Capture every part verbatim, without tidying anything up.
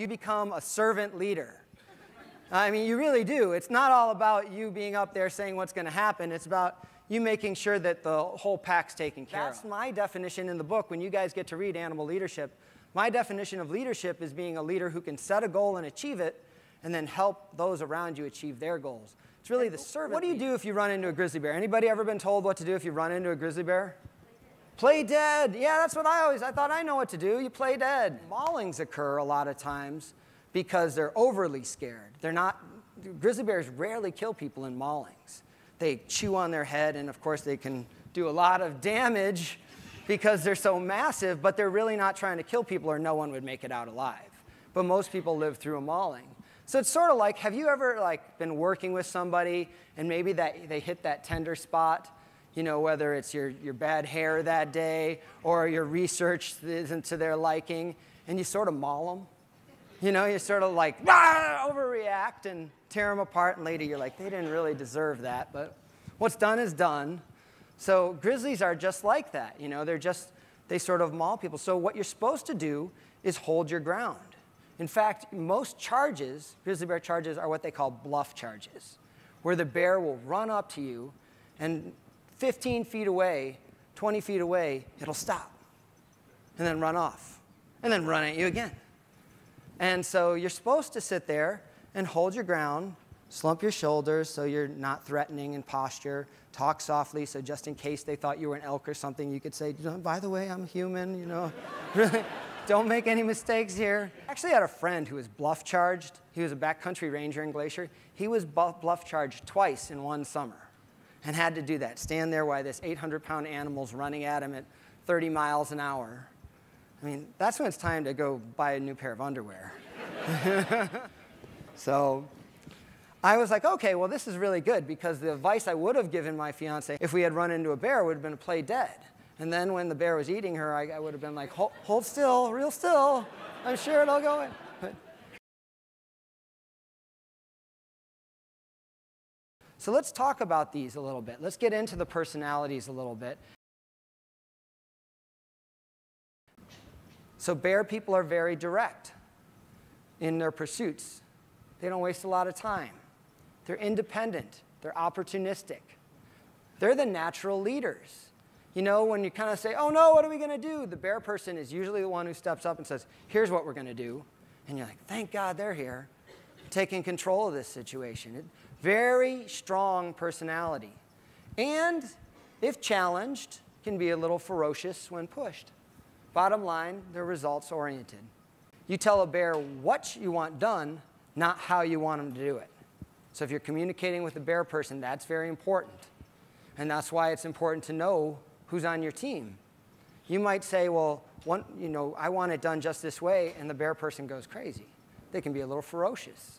you become a servant leader. I mean, you really do. It's not all about you being up there saying what's going to happen. It's about you making sure that the whole pack's taken care of. That's my definition in the book. When you guys get to read Animal Leadership, my definition of leadership is being a leader who can set a goal and achieve it, and then help those around you achieve their goals. It's really the servant. What do you do if you run into a grizzly bear? Anybody ever been told what to do if you run into a grizzly bear? Play dead. Yeah, that's what I always, I thought I know what to do. You play dead. Maulings occur a lot of times because they're overly scared. They're not, grizzly bears rarely kill people in maulings. They chew on their head, and of course they can do a lot of damage because they're so massive, but they're really not trying to kill people, or no one would make it out alive. But most people live through a mauling. So it's sort of like, have you ever like been working with somebody and maybe that they hit that tender spot, you know, whether it's your, your bad hair that day or your research isn't to their liking, and you sort of maul them? You know, you sort of like, ah, overreact and tear them apart, and later you're like, they didn't really deserve that, but what's done is done. So grizzlies are just like that, you know, they're just, they sort of maul people. So what you're supposed to do is hold your ground. In fact, most charges, grizzly bear charges, are what they call bluff charges, where the bear will run up to you, and fifteen feet away, twenty feet away, it'll stop, and then run off, and then run at you again. And so you're supposed to sit there and hold your ground, slump your shoulders so you're not threatening in posture, talk softly so just in case they thought you were an elk or something, you could say, by the way, I'm human, you know. Really, don't make any mistakes here. I actually had a friend who was bluff charged. He was a backcountry ranger in Glacier. He was bluff charged twice in one summer and had to do that, stand there while this eight hundred pound animal's running at him at thirty miles an hour. I mean, that's when it's time to go buy a new pair of underwear. So I was like, okay, well, this is really good, because the advice I would have given my fiance if we had run into a bear would have been to play dead. And then when the bear was eating her, I, I would have been like, hold, hold still, real still. I'm sure it'll go in. But so let's talk about these a little bit. Let's get into the personalities a little bit. So bear people are very direct in their pursuits. They don't waste a lot of time. They're independent. They're opportunistic. They're the natural leaders. You know, when you kind of say, oh no, what are we going to do? The bear person is usually the one who steps up and says, here's what we're going to do. And you're like, thank God they're here, taking control of this situation. Very strong personality. And if challenged, can be a little ferocious when pushed. Bottom line, they're results oriented. You tell a bear what you want done, not how you want them to do it. So if you're communicating with a bear person, that's very important. And that's why it's important to know who's on your team. You might say, well, one, you know, I want it done just this way, and the bear person goes crazy. They can be a little ferocious.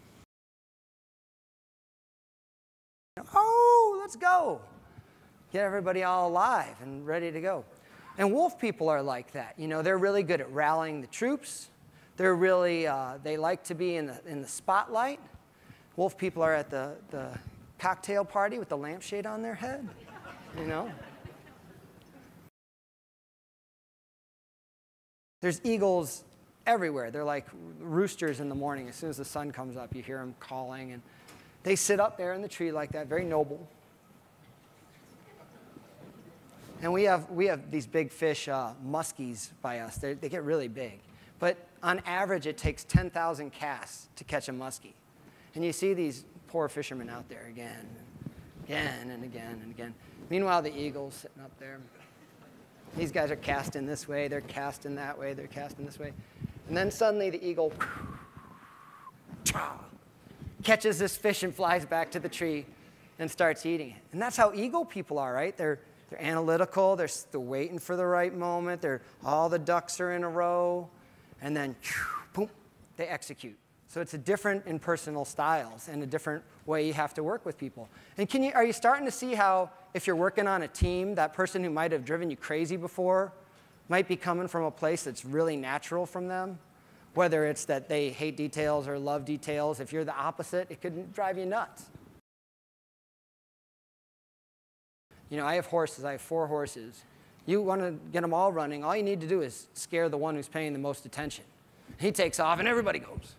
Oh, let's go. Get everybody all alive and ready to go. And wolf people are like that. You know, they're really good at rallying the troops. They're really, uh, they like to be in the, in the spotlight. Wolf people are at the, the cocktail party with the lampshade on their head, you know. There's eagles everywhere. They're like roosters in the morning. As soon as the sun comes up, you hear them calling. And they sit up there in the tree like that, very noble. And we have, we have these big fish, uh, muskies by us. They're, they get really big. But on average, it takes ten thousand casts to catch a muskie. And you see these poor fishermen out there again, and again, and again, and again. Meanwhile, the eagle's sitting up there. These guys are casting this way, they're casting that way, they're casting this way. And then suddenly the eagle catches this fish and flies back to the tree and starts eating it. And that's how eagle people are, right? They're, they're analytical, they're still waiting for the right moment, they're, all the ducks are in a row, and then boom, they execute. So it's a different impersonal styles and a different way you have to work with people. And can you, are you starting to see how if you're working on a team, that person who might have driven you crazy before might be coming from a place that's really natural from them? Whether it's that they hate details or love details, if you're the opposite, it could drive you nuts. You know, I have horses. I have four horses. You want to get them all running, all you need to do is scare the one who's paying the most attention. He takes off, and everybody goes.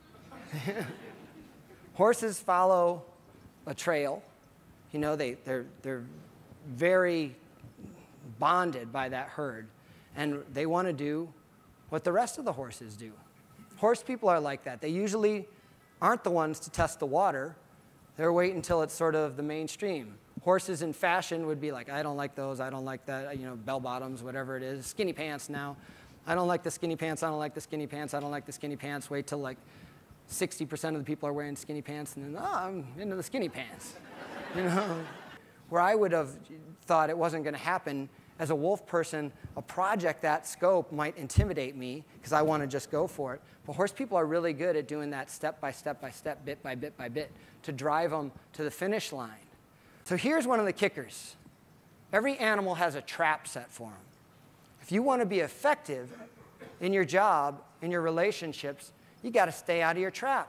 Horses follow a trail. You know, they, they're, they're very bonded by that herd, and they want to do what the rest of the horses do. Horse people are like that. They usually aren't the ones to test the water. They're waiting until it's sort of the mainstream. Horses in fashion would be like, I don't like those, I don't like that, you know, bell bottoms, whatever it is. Skinny pants now. I don't like the skinny pants, I don't like the skinny pants, I don't like the skinny pants. Wait till like sixty percent of the people are wearing skinny pants, and then, oh, I'm into the skinny pants. You know? Where I would have thought it wasn't going to happen, as a wolf person, a project that scope might intimidate me because I want to just go for it. But horse people are really good at doing that step by step by step, bit by bit by bit, to drive them to the finish line. So here's one of the kickers. Every animal has a trap set for them. If you want to be effective in your job, in your relationships, you got to stay out of your trap.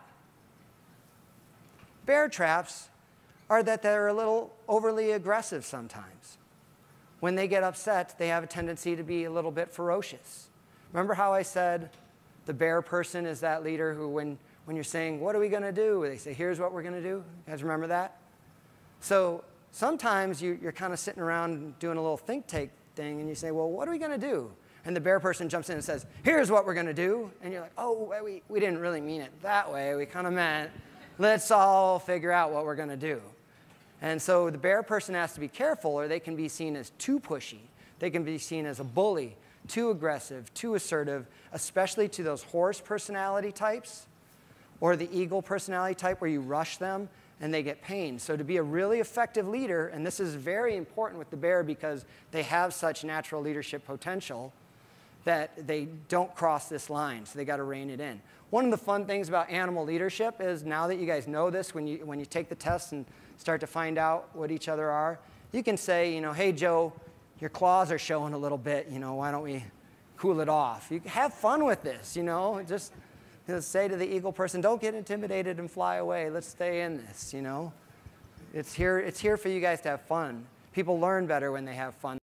Bear traps are that they're a little overly aggressive sometimes. When they get upset, they have a tendency to be a little bit ferocious. Remember how I said the bear person is that leader who, when, when you're saying, what are we going to do? They say, here's what we're going to do. You guys remember that? So sometimes you, you're kind of sitting around doing a little think tank thing, and you say, well, what are we going to do? And the bear person jumps in and says, here's what we're going to do. And you're like, oh, we, we didn't really mean it that way. We kind of meant, let's all figure out what we're going to do. And so the bear person has to be careful, or they can be seen as too pushy. They can be seen as a bully, too aggressive, too assertive, especially to those horse personality types or the eagle personality type where you rush them and they get pain. So to be a really effective leader, and this is very important with the bear because they have such natural leadership potential, that they don't cross this line, so they got to rein it in. One of the fun things about animal leadership is, now that you guys know this, when you, when you take the test and start to find out what each other are, you can say, you know, hey, Joe, your claws are showing a little bit, you know, why don't we cool it off? You have fun with this, you know, just you know, say to the eagle person, don't get intimidated and fly away, let's stay in this, you know. It's here, it's here for you guys to have fun. People learn better when they have fun.